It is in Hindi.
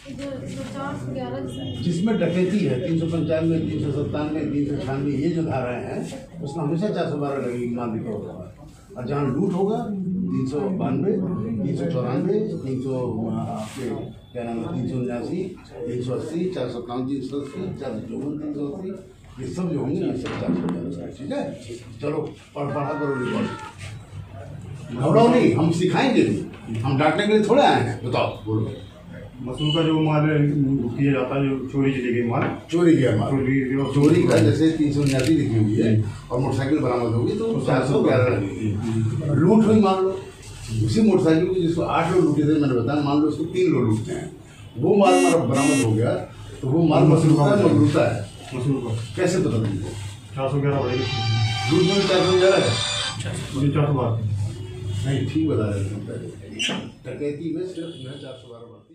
जिसमें डकैती है 395, 397, 396 ये जो धाराएं हैं उसमें हमेशा 412 लगेगी मानवी तौर पर। और जहाँ लूट होगा 392, 394, 300 आपके क्या नाम है 379, 380, 457, 380, 454, 380 ये सब जो होंगे ये सब 412। ठीक है, चलो पढ़ा करो रिकॉर्ड। घबराओ नहीं, हम सिखाएंगे नहीं, हम डांटने के लिए थोड़े आए हैं। बताओ बोलो। मसूर का जो माल किया जाता है, जो चोरी चली गई माल, चोरी किया माल, चोरी का जैसे 379 लिखी हुई है और मोटरसाइकिल बरामद होगी तो 411 लगेगी। लूट हुई मान लो, उसी मोटरसाइकिल को जिसको 8 लोग लूटे थे मैंने बताया, मान लो उसको 3 लोग लूटते हैं, वो माल हमारा बरामद हो गया तो वो माल मसूर का लूटा है। मसूर का कैसे पता तुमको? 411 बढ़ेगी, लूट में 411 है, 412 नहीं ठीक बता रहे हैं। डकैती में सिर्फ 412 बढ़ती है।